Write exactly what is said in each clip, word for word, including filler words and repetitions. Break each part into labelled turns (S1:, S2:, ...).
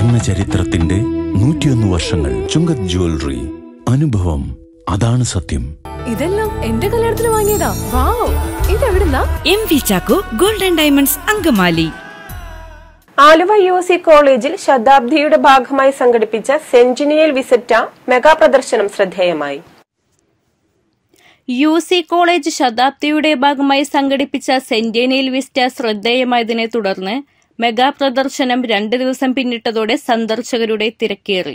S1: സ്വർണ്ണ ചരിത്രത്തിന്റെ നൂറ്റിയൊന്ന് വർഷങ്ങൾ. ചുങ്കത് ജ്വല്ലറി. അനുഭവം, അതാണ് സത്യം.
S2: ഇതെല്ലാം എന്റെ കല്യാണത്തിന് വാങ്ങിയതാ. വാവ്, ഇതെവിടുന്നാ?
S3: M V Chacko golden diamonds, Angamaly.
S4: Aluva U C കോളേജിൽ ശതാബ്ദിയുടെ ഭാഗമായി സംഘടിപ്പിച്ച സെന്റിനിയൽ വിസിറ്റ മെഗാ പ്രദർശനം ശ്രദ്ധേയമായി.
S5: യു സി കോളേജ് ശതാബ്ദിയുടെ ഭാഗമായി സംഘടിപ്പിച്ച സെന്റിനിയൽ വിസ്റ്റ ശ്രദ്ധേയമായതിനെ തുടർന്ന് മെഗാ പ്രദർശനം രണ്ട് ദിവസം പിന്നിട്ടതോടെ സന്ദർശകരുടെ തിരക്കേറി.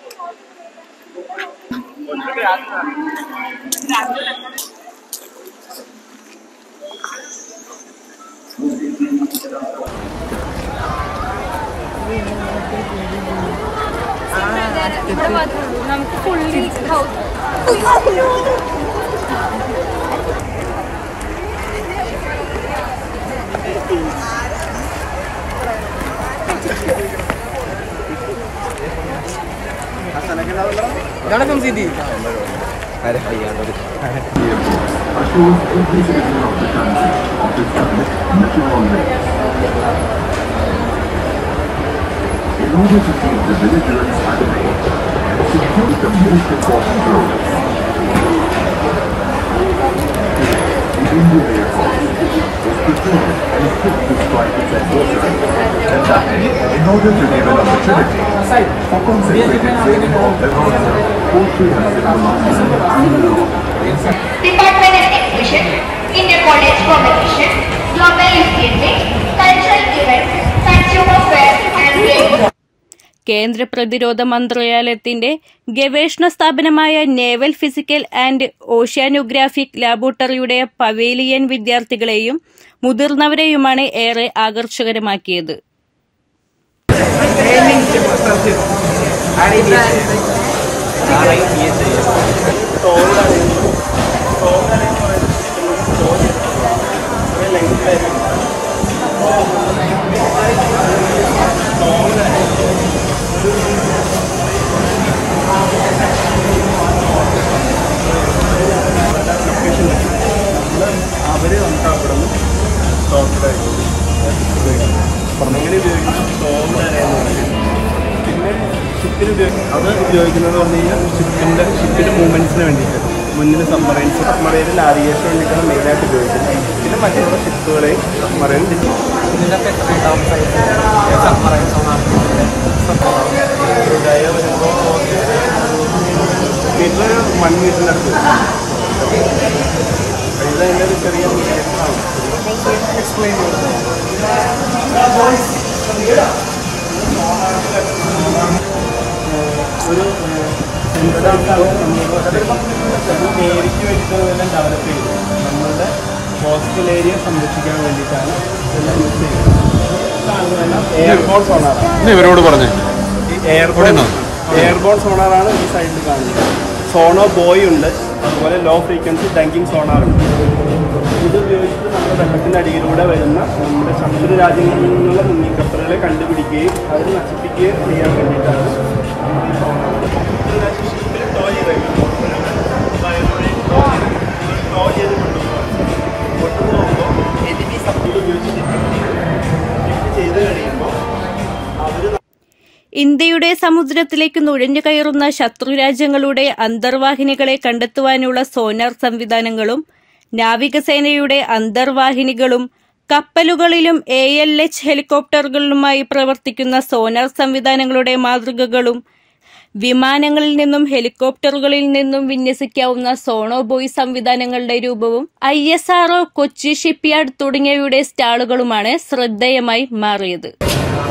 S2: നമുക്ക് fully
S6: Welcome Sidi. Ada ayah baru. In order to keep the belligerents at bay and secure the most important road, the Indian Air Force was prepared and equipped to strike its adversary, and that in order to give an opportunity for concentrated training of the roads, poetry has been belonged
S7: Department and Exhibition, Inter-College Competition, Global Youth Games, Cultural Events, Consumer Fair and Games.
S5: കേന്ദ്ര പ്രതിരോധ മന്ത്രാലയത്തിന്റെ ഗവേഷണ സ്ഥാപനമായ naval physical and oceanographic ലാബോറട്ടറിയുടെ pavilion വിദ്യാർത്ഥികളെയും മുതിർന്നവരെയുമാണ് ഏറെ ആകർഷകരമാക്കിയത്.
S8: അവർ നമുക്ക് അവിടെ നിന്ന് സ്റ്റോക്കിലായിരിക്കും അങ്ങനെ ഉപയോഗിക്കുന്നത് സ്റ്റോക്ക് പിന്നെ ഷിപ്പിന് ഉപയോഗിക്കും. അത് ഉപയോഗിക്കുന്നത് പറഞ്ഞു കഴിഞ്ഞാൽ ഷിപ്പിൻ്റെ ഷിപ്പിൻ്റെ മൂവ്മെൻറ്റ്സിന് വേണ്ടിയിട്ട് മുന്നിൽ സബ്മറൈൻസ് സബ്മറൈനിൽ നാവിഗേഷന് വേണ്ടിയിട്ടാണ് മെയിനായിട്ട് ഉപയോഗിക്കുന്നത്. പിന്നെ മറ്റുള്ള ഷിപ്പുകളെയും സബ്മറൈൻ മീറ്റർ വൺ മീറ്ററിൻ്റെ അടുത്ത് ഇതിൻ്റെ ഒരു ചെറിയ എക്സ്പ്ലെയിൻ ഒരു നേരിക്ക് വേണ്ടിയിട്ടെല്ലാം ഡെവലപ്പ് ചെയ്തു. നമ്മളുടെ കോസ്റ്റൽ ഏരിയ സംരക്ഷിക്കാൻ വേണ്ടിയിട്ടാണ് ഇതെല്ലാം യൂസ് ചെയ്യുന്നത്. എയർബോൺ സോണാറാണ് ഇവരോട് പറഞ്ഞത്. എയർബോൺ എയർബോൺ സോണാറാണ് ഈ സൈഡിൽ കാണുന്നത്. സോണോ ബോയ് ഉണ്ട്, അതുപോലെ ലോ ഫ്രീക്വൻസി ഡങ്കിങ് സോണാറുണ്ട്. ഇത് ഉപയോഗിച്ചിട്ട് നമ്മുടെ വെള്ളത്തിൻ്റെ അടിയിലൂടെ വരുന്ന നമ്മുടെ ശത്രു രാജ്യങ്ങളിൽ നിന്നുള്ള മുങ്ങിക്കപ്പലുകളെ കണ്ടുപിടിക്കുകയും അത് നശിപ്പിക്കുകയും ചെയ്യാൻ വേണ്ടിയിട്ടാണ് ഈ സോണാർ. ഷിപ്പിൽ ടോ ചെയ്തേക്കുന്നത് ടോ ചെയ്ത് കൊണ്ടുപോകാൻ കൊണ്ടുപോകുമ്പോൾ എനിമി സപ്പോർട്ട് ഉപയോഗിച്ച് ഷിപ്പ് ചെയ്ത് കഴിയുമ്പോൾ അവർ
S5: ഇന്ത്യയുടെ സമുദ്രത്തിലേക്ക് നുഴഞ്ഞു കയറുന്ന ശത്രുരാജ്യങ്ങളുടെ അന്തർവാഹിനികളെ കണ്ടെത്തുവാനുള്ള സോനാർ സംവിധാനങ്ങളും നാവികസേനയുടെ അന്തർവാഹിനികളും കപ്പലുകളിലും എ എൽ എച്ച് ഹെലികോപ്റ്ററുകളിലുമായി പ്രവർത്തിക്കുന്ന സോനാർ സംവിധാനങ്ങളുടെ മാതൃകകളും വിമാനങ്ങളിൽ നിന്നും ഹെലികോപ്റ്ററുകളിൽ നിന്നും വിന്യസിക്കാവുന്ന സോണോബോയ് സംവിധാനങ്ങളുടെ രൂപവും I S R O, Kochi shipyard തുടങ്ങിയവയുടെ സ്റ്റാളുകളുമാണ് ശ്രദ്ധേയമായി മാറിയത്.